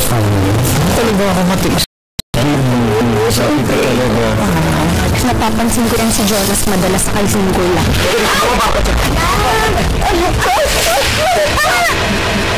Talaga ako matiis. Sabi ka talaga. Napapansin ko yan si Jonas madalas sa kaisinggol lang.